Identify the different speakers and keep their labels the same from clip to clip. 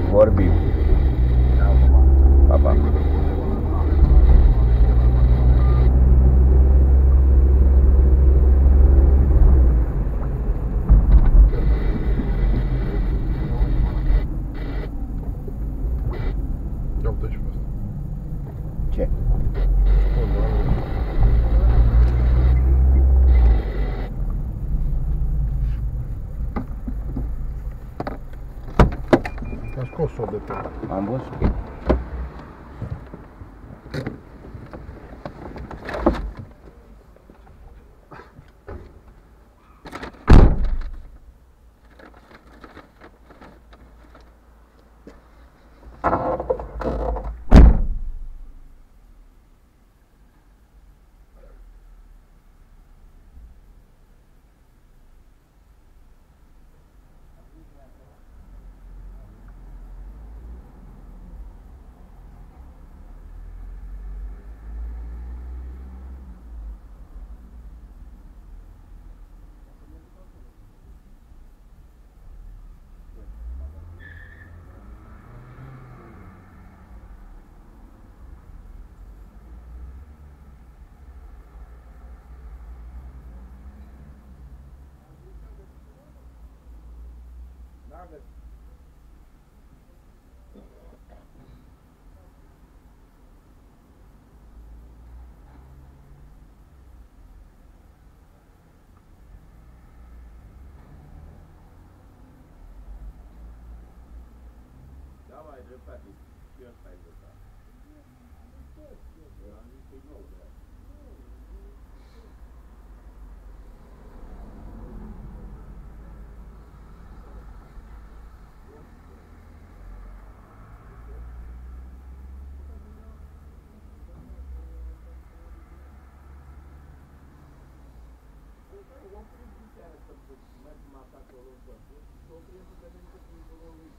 Speaker 1: Vorbim. Pa, pa.
Speaker 2: Ia uite și pe asta.
Speaker 1: Ce?
Speaker 2: A scos-o de pe...
Speaker 1: Am văzut.
Speaker 3: Ai dreptate, și ăsta ai dreptate. Eu am zis că e nou, da. Oprim din seara să mergem acolo în pământ și oprim să vedem că e jurul lui.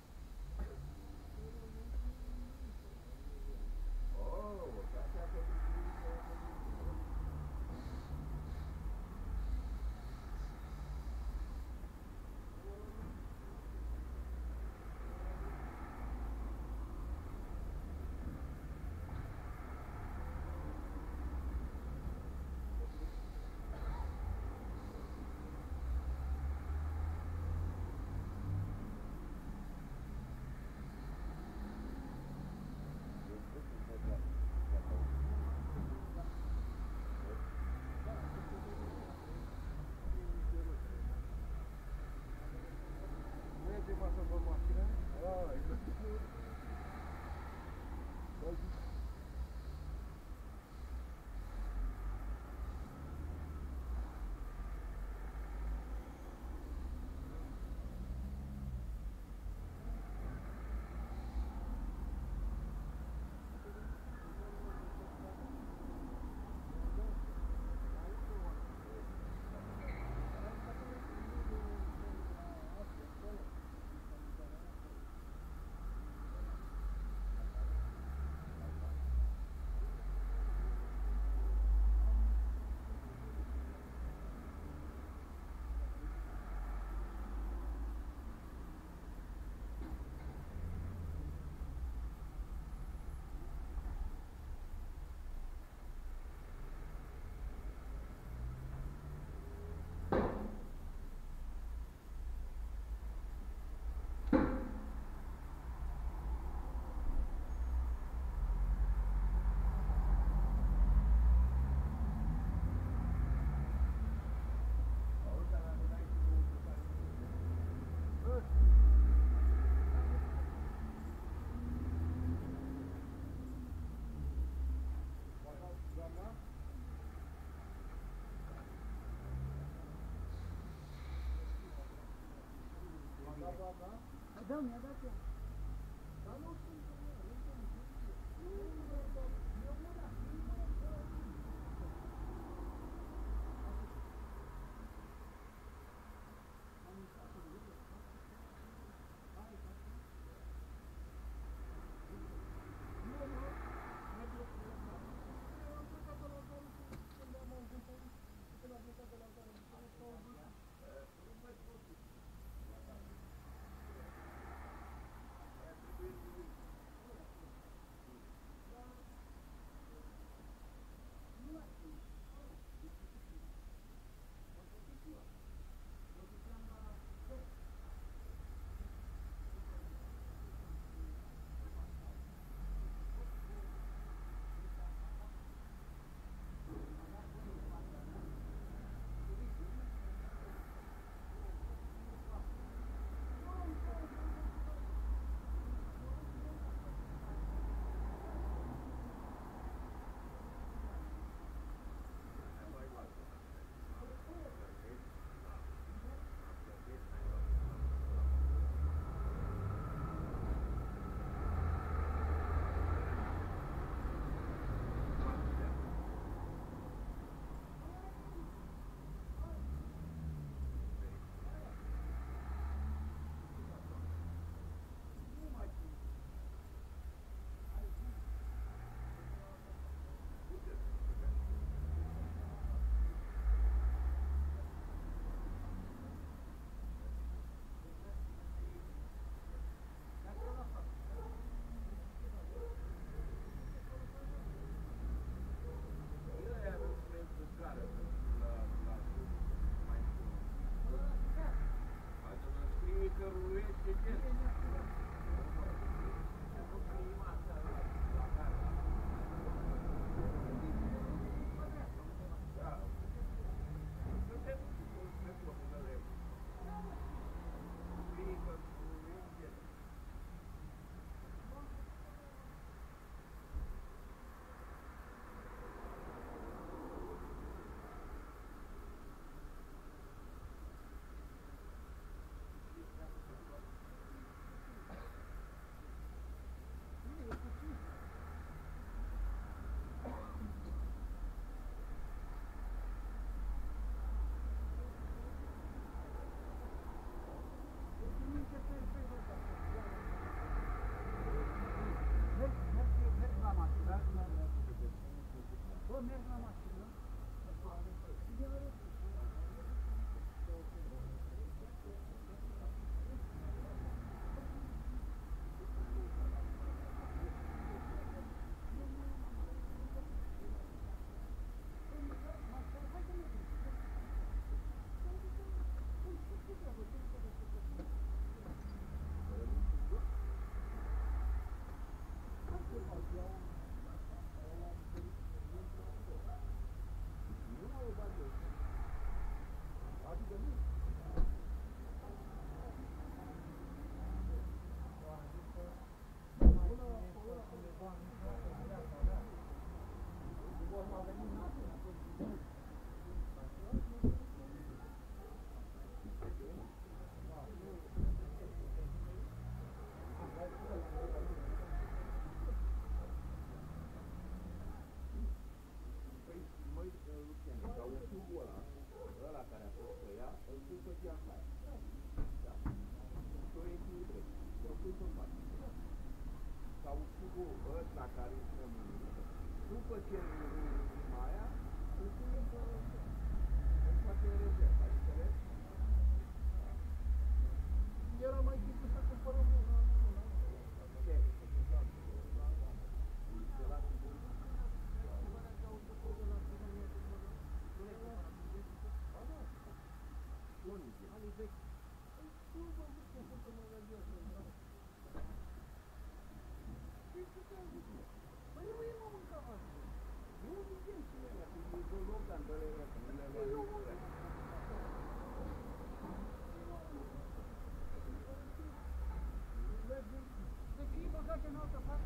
Speaker 4: Da, mi-a dat ea. Dar nu sunt.
Speaker 3: căruiește ce? Nu prima seara la care. Da. Suntem pe copilele. Prima căruiește.
Speaker 4: Merg la mașină. Ăla care a fost pe ea, îl pui pe geamul ăla. Da. Tu ești libre, îl pui pe față. Sau tubul ăsta care îți rămâne, după ce îl aia, îl pui în face rezervă, ai înțeles?
Speaker 2: Era mai simplu să cumpărăm una.
Speaker 3: Ce?
Speaker 4: Păi nu e mă mâncat asta.
Speaker 3: Nu zicem și ele, că e de loc, dar dă-le răcă, nu le luăm.
Speaker 4: De ce e băgat în altă parte?